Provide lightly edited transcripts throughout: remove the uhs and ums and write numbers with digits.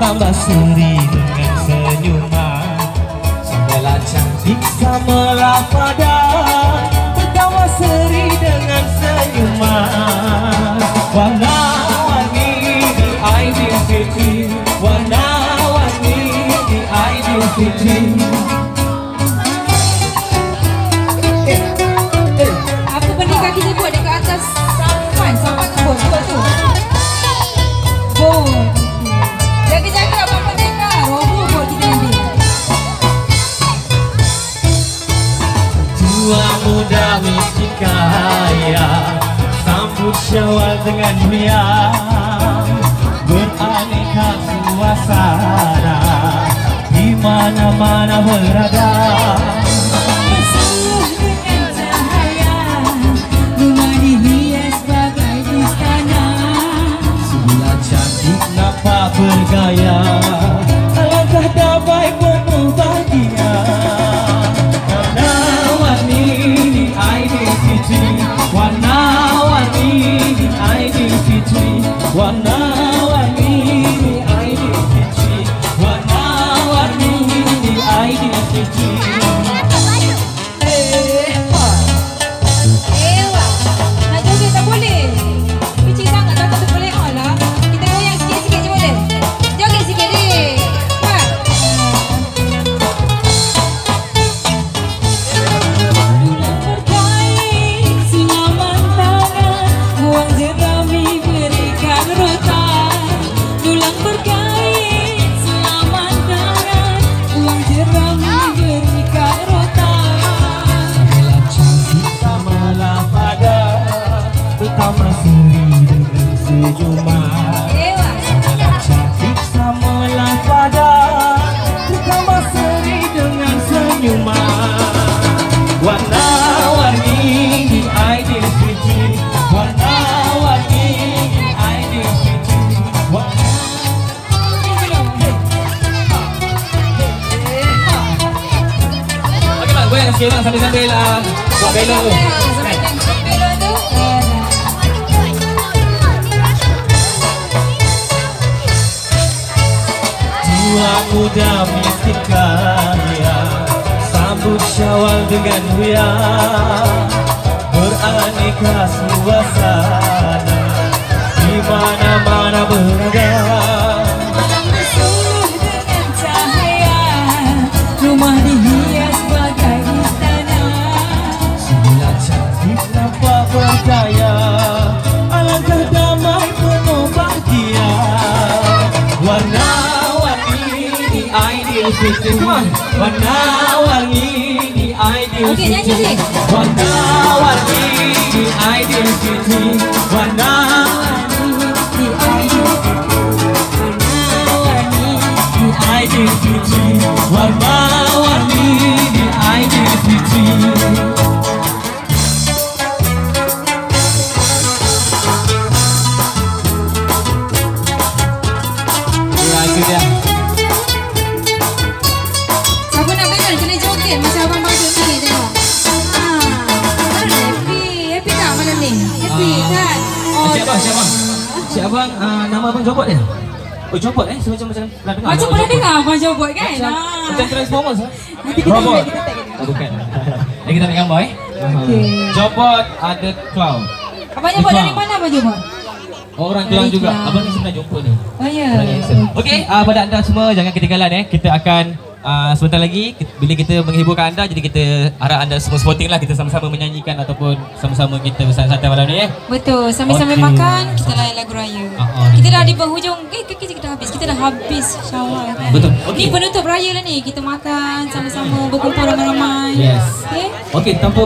Bertambah seri dengan senyuman, samalah cantik samalah padan. Bertambah seri dengan senyuman, warna-warni di Aidilfitri, warna-warni di Aidilfitri. Apa pernikahan kita buat dekat atas sampan kebun tu? Bon. Jaga-jaga apa pernikahan, roboh buat kita nanti. Tua muda miskin kaya, sambut Syawal dengan meriah. Beraneka suasana, di mana-mana berada. Bersuluh dengan cahaya, rumah dihias bagai istana. Sebelah cantik nampak bergaya, alangkah damai penuh bahagia. Warna-warni di Aidilfitri, warna-warni di Aidilfitri, warna-warni di Aidilfitri, warna-warni di Aidilfitri. Ewa, nak joget tak boleh. Kecil sangat tak tak boleh. Alah, kita goyang sikit-sikit je boleh. Joget sikit deh. Ha. Bulan berkain, sulaman tangan, buang jerami berikan rotan. Tulang berkain, sulaman tangan, buang jerami berikan rotan. Samalah cantik samalah padan, bertambah seri dengan senyuman. Ewa. Samalah cantik samalah padan, bertambah seri dengan senyuman. Warna-warni di Aidilfitri, warna-warni di Aidilfitri, Okey bang, goyang sikit bang sambil-sambil buat belon tu. Belon tu. Tua muda miskin kaya, sambut Syawal dengan meriah. Beraneka suasana, di mana-mana berada. Malam bersuluh dengan cahaya, rumah dihias bagai istana. Sebelah cantik nampak bergaya, alangkah damai penuh bahagia. Warna-warni di Aidilfitri, warna-warni di Aidilfitri. Okey, nyanyi sikit. Warna-warni di Aidilfitri, warna-warni di Aidilfitri, warna-warni di Aidilfitri. Ya, itu dia. Siapa nak belon kena joget macam abang Badut ni tengok. Happy tak malam ni? Happy kan? Cik abang, cik abang. Cik abang, nama abang Jobot dia? Oh, Jobot semacam pernah dengar. Macam pernah dengar abang Jobot kan? Macam Transformers Nanti kita Robot. kita tag dia. Oh, bukan. Jadi kita ambil gambar Okey. Jobot ada clown. Abang Jobot dari mana abang Jobot? Orang Kelang Dari juga. Kelang. Abang ni sebenarnya jumpa ni. Oh ya. Okey, pada anda semua jangan ketinggalan Kita akan sebentar lagi bila kita menghiburkan anda, jadi kita harap anda semua sporting lah, kita sama-sama menyanyikan ataupun sama-sama kita bersantai-santai malam ni Betul, sambil-sambil Okey. makan kita layan lagu raya. Kita dah di penghujung, kita dah habis. Kita dah habis Syawal kan. Betul. Ni penutup raya lah ni. Kita makan sama-sama, berkumpul ramai-ramai. Yes. Okey. Okey, tanpa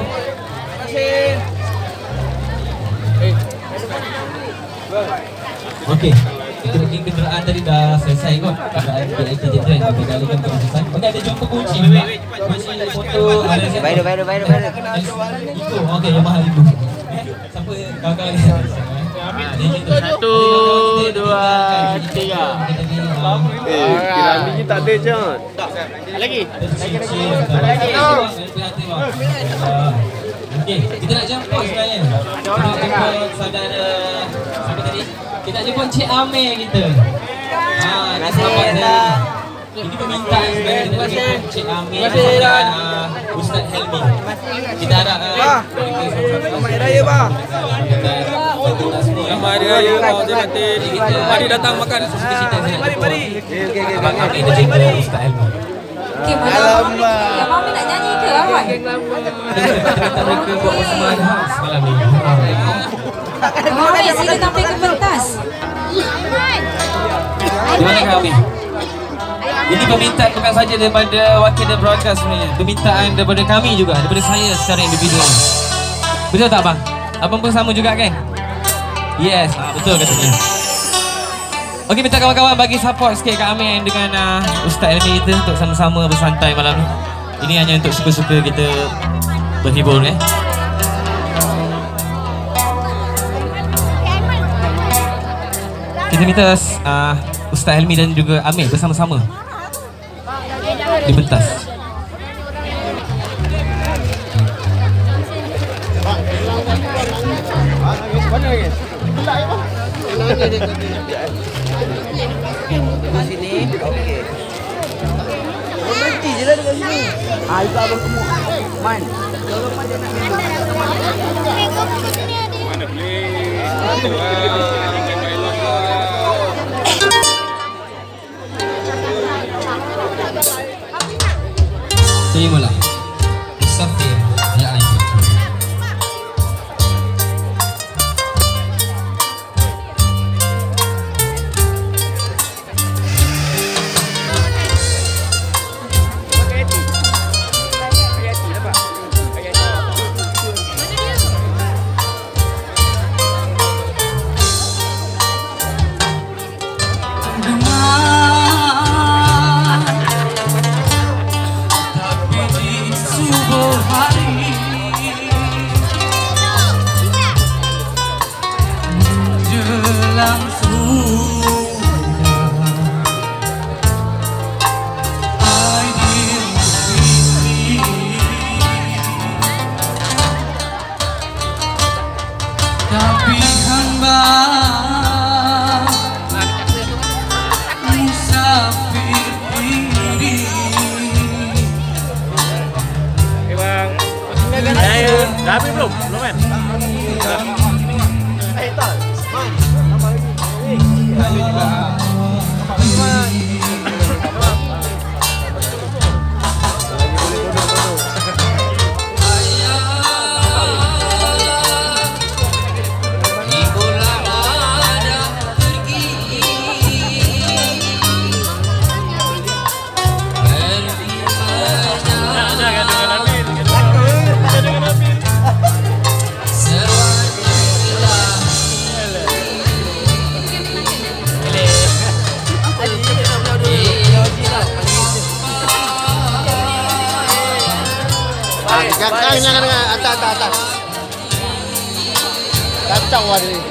Okey. Kita mungkin kenderaan tadi dah selesai kot. Kenderaan VIP je trend kita galikan ke selesai. Okey, ada jumpa kunci. Kunci foto ada siapa? Bayar. Itu. Okey, yang mahal itu. Siapa kawan-kawan ni? Satu, dua, tiga. Piramid ni tak ada je. Lagi. Lagi. Okey, kita nak jumpa sebenarnya. Kita nak jumpa saudara siapa tadi? Kita nak jumpa Cik Amir kita. Ini permintaan sebenarnya daripada Encik Amir dan Ustaz Helmi. Kita harap Selamat Raya, Bah. Selamat Raya, Mari datang makan. Mari. Abang Amir dan juga Ustaz Helmi. Okey, malam. Ya, Mami nak nyanyi ke awak? Mereka buat persembahan semalam ni. Mami, sila tampil ke pentas. Di mana kami? Ini permintaan bukan saja daripada wakil dan broadcast sebenarnya. Permintaan daripada kami juga, daripada saya secara individual. Betul tak bang? Abang pun sama juga kan? Yes, betul katanya. Okey, minta kawan-kawan bagi support sikit kat Amin dengan Ustaz Helmi kita untuk sama-sama bersantai malam ni. Ini hanya untuk suka-suka kita berhibur Kita minta Ustaz Helmi dan juga Amin bersama-sama di pentas. Sini. Okey. Berhenti je lah dekat sini. Itu abang semua. Man. Kalau Man dia nak minum. Mana boleh. Terimalah. Musafir ya ayu. Dah habis belum? Belum kan? Tak. Man. Tambah lagi. Ayo juga. Jangan atas. Kacau ada ni.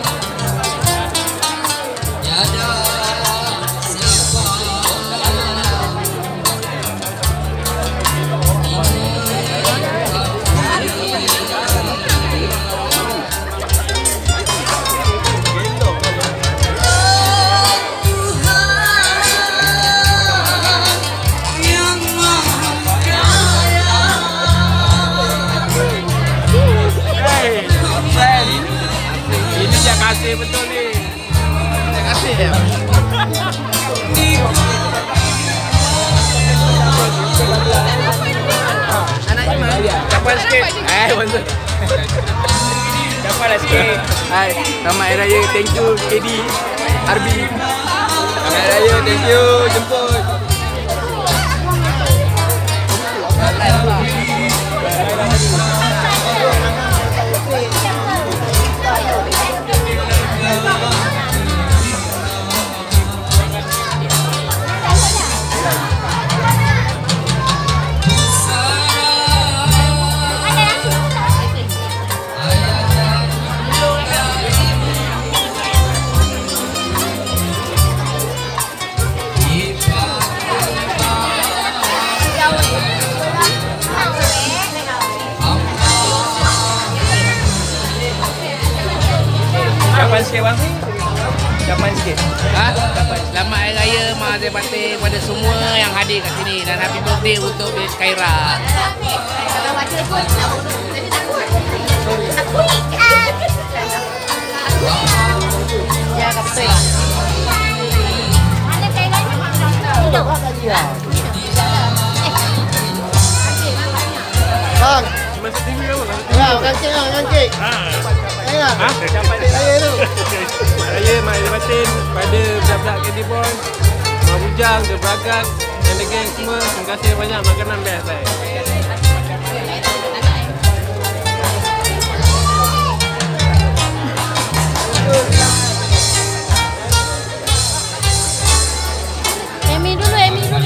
Kasih betul ni. Terima kasih ya. Anak Iman. Capai sikit. Betul. Capai sikit. Hai, selamat Hari Raya. Thank you KD, Arbi. Selamat Hari Raya. Thank you jemput. Kapan sikit bang? Ucapan sikit. Selamat Hari Raya Mahathir Batin kepada semua yang hadir kat sini dan happy birthday untuk Miss Khaira. Bang, Masuk TV apa? ya, makan kek lah, makan kek. Ingat, Ucapan kek raya tu. Raya Mahathir Batin pada budak-budak Candy Boy, Mak Bujang, The Bragas dan the gang semua. Terima kasih banyak makanan best saya. Emi dulu, Emi dulu.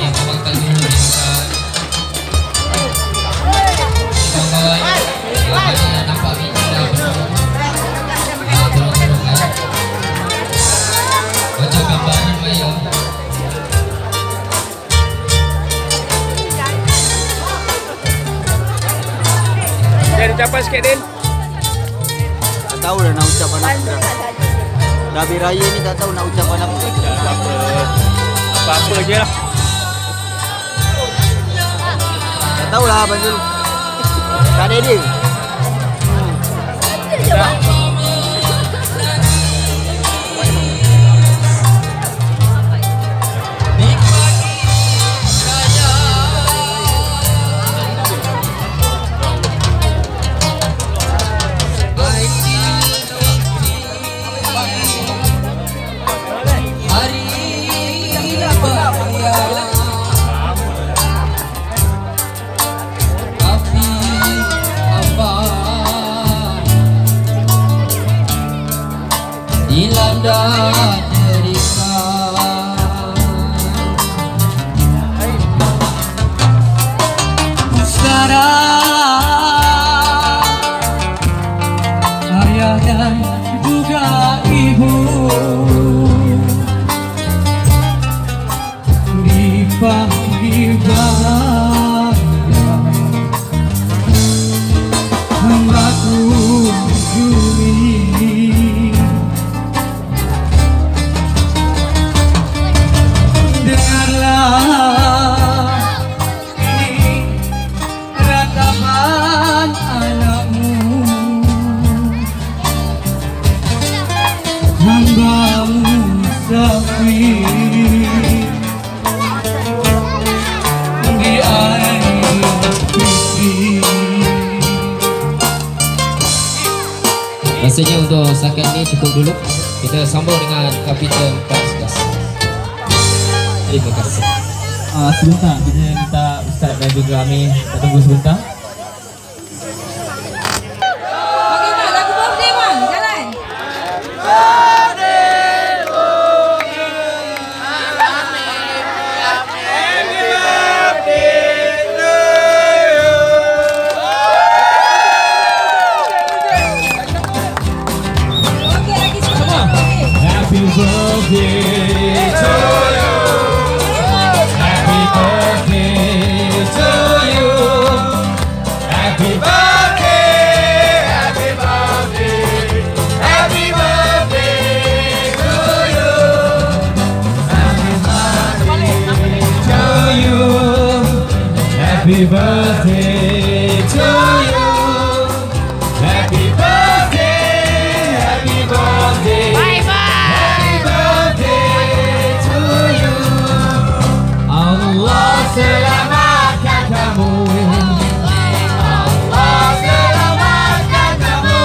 Dan ucapan sikit Din. Tak tahu dah nak ucapan apa dah. Dah habis raya ni tak tahu nak ucapan apa. Apa-apa je lah. Tak tahu lah Abang Zul. Tak ada dia. Dilanda derita sekarang ayah dan juga ibu dipanggil bangga hambaku juli. Dengarlah ini ratapan anakmu, hambamu Safi di air putih. Rasanya untuk setakat ini cukup dulu. Kita sambung dengan Kapitan Kaskas. Terima kasih. Sebentar, kita minta Ustaz dan juga Amir kita tunggu sebentar. Okey, Mak. Lagu birthday, Mak. Jalan. Okey, lagi sikit. Okey. Happy birthday to you. Happy birthday to you. Happy birthday, happy birthday, happy birthday to you. Happy birthday to you. Happy birthday to you. Happy birthday, happy birthday. Happy birthday to you. Allah selamatkan kamu. Allah selamatkan kamu.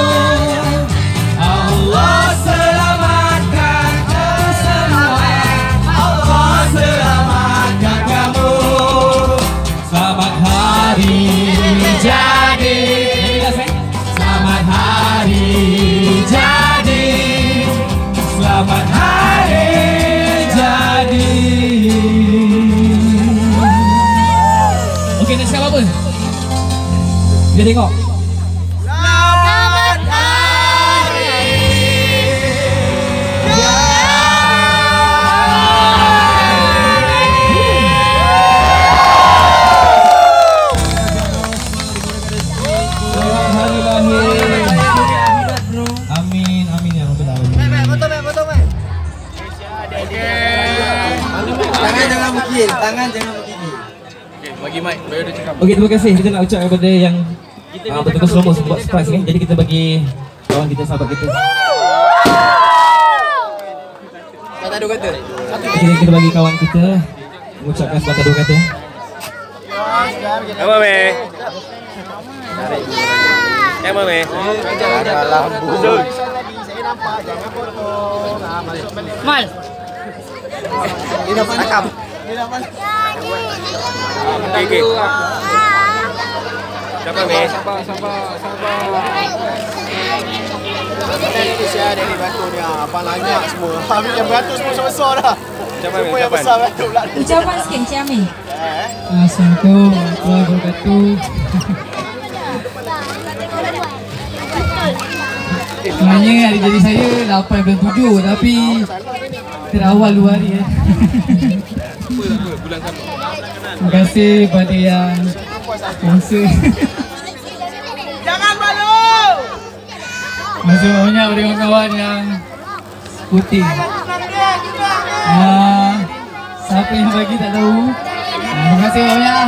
Allah selamatkan kamu semua. Allah selamatkan kamu. Selamat hari jadi. Selamat hari jadi. Selamat hari jadi. Okey, nak cakap apa? Kita tengok. Selamat hari Selamat hari lahir. Amin, amin ya Rabbal Alamin. Foto, Mek. Tangan jangan begini. Okay, bagi mic, baru dia cakap. Okey, terima kasih. Kita nak ucap kepada yang betul-betul slow motion buat surprise kan. Jadi kita bagi kawan kita, sahabat kita. Kata dua kata. Jadi kita bagi kawan kita mengucapkan sepatah dua kata. Apa me? Apa me? Adalah Betul. Mal. Dia dapat nakam. Okey. Siapa me? Ini saya dari batu ni. Abang lanyak semua. Ambil yang batu semua besar dah. Siapa me? Semua yang besar batu pula. Ucapan sikit Encik Amir. Assalamualaikum warahmatullahi wabarakatuh. Sebenarnya hari jadi saya 8 bulan 7 tapi terawal 2 hari Bulan sama. Terima kasih pada yang sponsor. Jangan malu. Masih banyak pada kawan-kawan yang supporting. Siapa yang bagi tak tahu. Terima kasih banyak.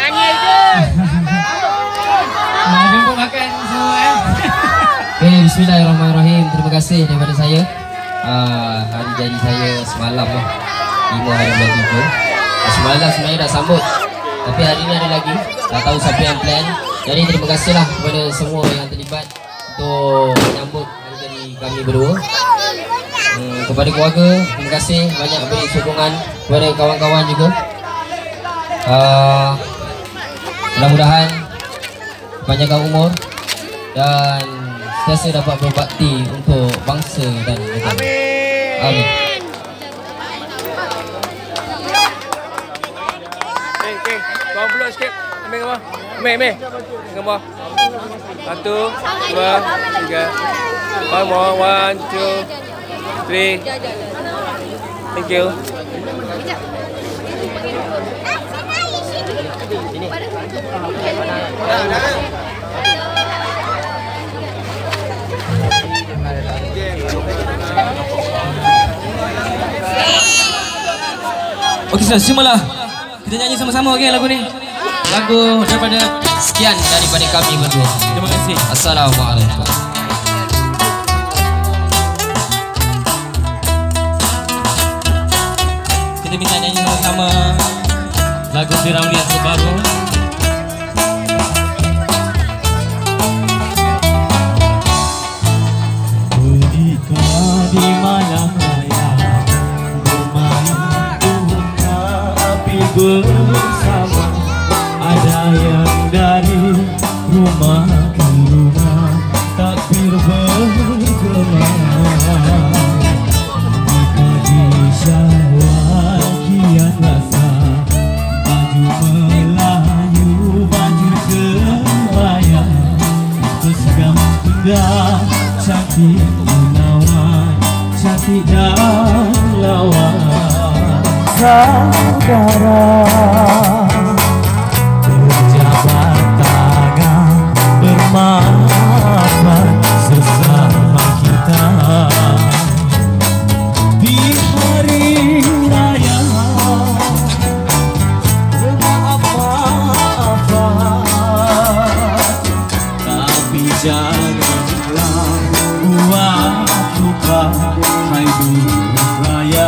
Jemput makan semua Okay, bismillahirrahmanirrahim. Terima kasih daripada saya. Hari jadi saya semalam lah, 5 hari bulan 7. Semalam sebenarnya dah sambut, tapi hari ni ada lagi. Tak tahu siapa yang plan. Jadi terima kasihlah kepada semua yang terlibat untuk menyambut hari jadi kami berdua. Kepada keluarga, terima kasih banyak beri sokongan kepada kawan-kawan juga. Mudah-mudahan panjangkan umur dan sentiasa dapat berbakti untuk bangsa dan negara. Amin. Okey, bawa pulak sikit. Ambil gambar. Ambil. Gambar. 1, 2, 3. One more. 1, 2, 3. Thank you. Okey, sudah simalah. Kita nyanyi sama-sama okey lagu ni. Lagu daripada sekian daripada kami berdua. Terima kasih. Assalamualaikum. Kita minta nyanyi sama-sama lagu Firamlian terbaru. Di malam raya bermain bunga api bersama. Ada yang dari rumah ke rumah takbir bergema. Di Syawal kian rasa baju Melayu, baju kebaya berseragam indah, cantik menawan, cantik dan lawan. Saudara berjabat tangan bermaafan sesama kita di hari raya. Bermaaf-maafan, tapi janganlah buat lupa hai dunia raya.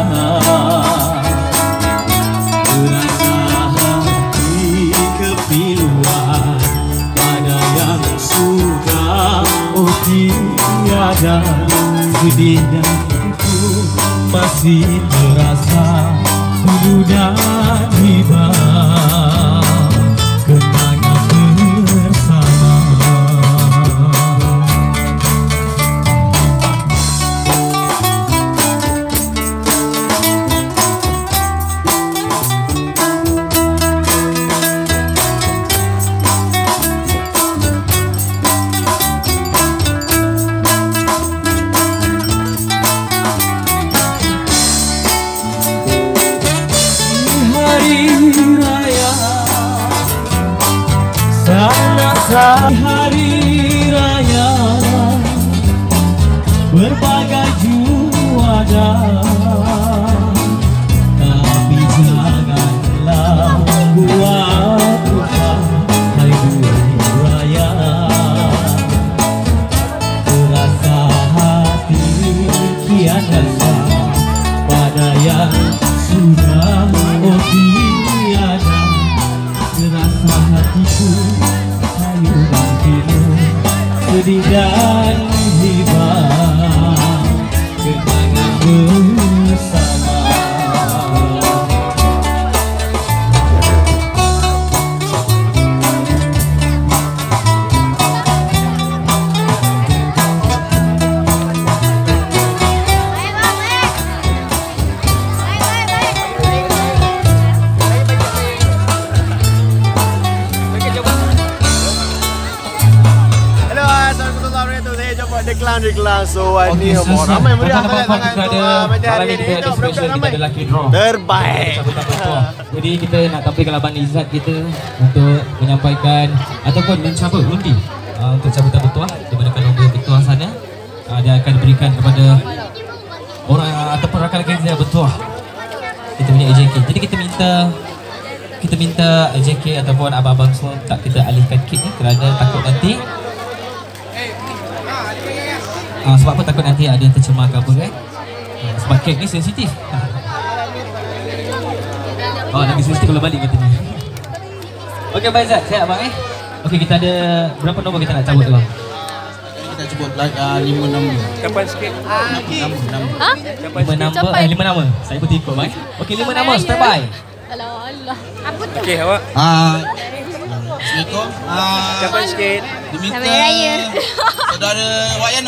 Berasa hati kepiluan pada yang sudah tiada. Sedih dan itu masih terasa dulu dan tiba kenangan bersama. Hari raya berbagai juara, tapi janganlah sedih dan hibah kenangan bersama. Clown. So ni ramai meriah sangat macam hari ni kita ada lucky draw terbaik. Jadi kita nak tampilkan Abang Izzat kita untuk menyampaikan ataupun mencabut undi untuk cabutan bertuah di mana nombor bertuah sana dia akan diberikan kepada orang ataupun rakan-rakan kita bertuah kita punya AJK. Jadi kita minta AJK ataupun abang-abang semua tak kita alihkan kit ni kerana takut nanti sebab apa takut nanti ada yang tercemar ke apa kan? Sebab kek ni sensitif. Lagi sensitif kalau balik kata ni. Okey Abang Izzat, siap abang Okey, kita ada berapa nombor kita nak cabut tu bang? Kita sebut 5 nombor. Kapan sikit? 5 nama. Saya pun ikut bang. Okey, 5 nama, standby. Allah. Apa tu? Okey, awak. Assalamualaikum. Kapan sikit? Diminta Selamat Raya. saudara Wayan.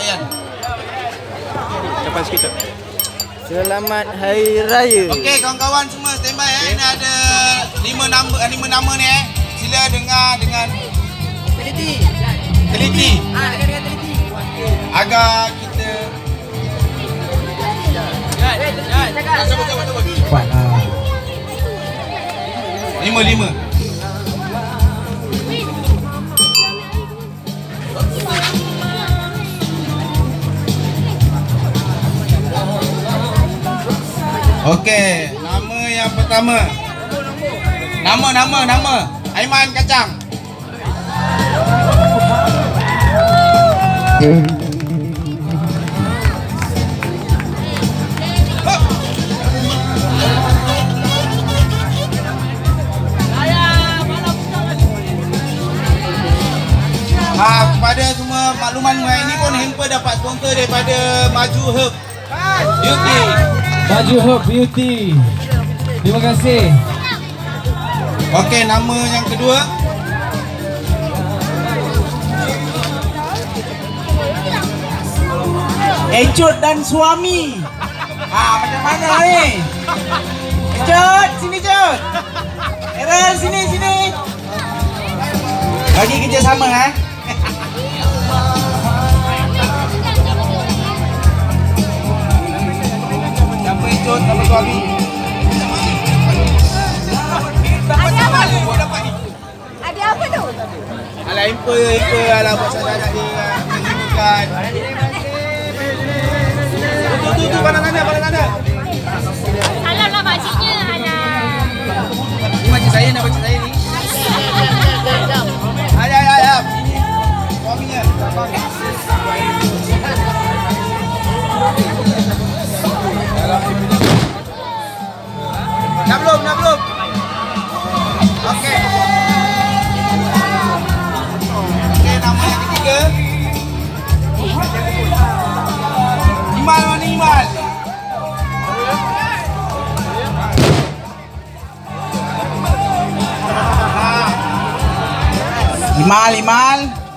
Kapan sikit tak? Selamat Hari Raya. Okey, kawan-kawan semua standby Ini ada 5 nama ni Sila dengar dengan teliti. Dengar teliti. Agar kita Cepat lah. 5. Okey, nama yang pertama. Nama. Aiman Kacang. Kepada semua makluman ini pun hamper dapat sponsor daripada Maju Herb Beauty. Maju Herb Beauty. Terima kasih. Okey, nama yang kedua. Ecut dan suami. Macam mana ni? Ecut, sini Ecut. Errol, sini. Bagi kerjasama Siapa Ecut, siapa suami? Ada apa tu? Alah, hamper alah buat saudara dia mengirimkan. Tu pandang tanda. Salam lah makciknya. Alah. Ni macam saya ni. Ayah. Ini suaminya. Dah belum? Okey. Nama yang ketiga. Imal. Imal.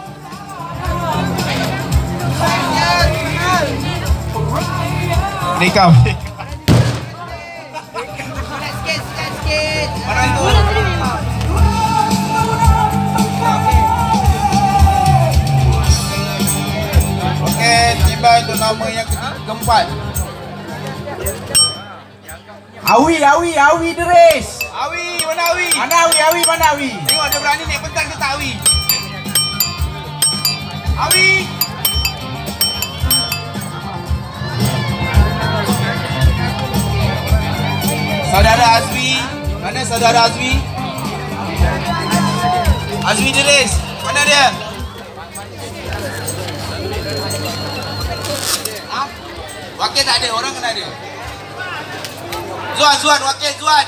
Rekam. Sikit. Mana tu? Okey, tiba itu nama yang keempat. Awi Deres. Mana Awi? Tengok dia berani naik petang ke tak Awi? Saudara Azwi. Mana saudara Azwi? Azwi Deres. Mana dia? Wakil tak ada, orang kena ada. Zuan, wakil Zuan.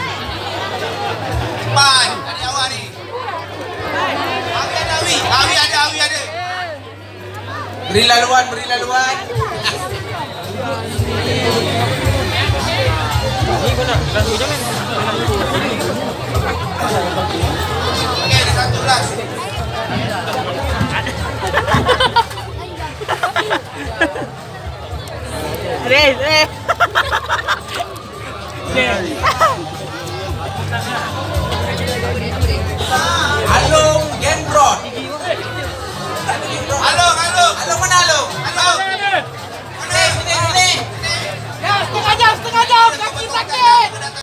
Cepat, ada awak ni. Awi ada. Beri laluan, beri laluan. Ni kau nak lalu jangan. Okey, ada satu belas. Alung Gendrot.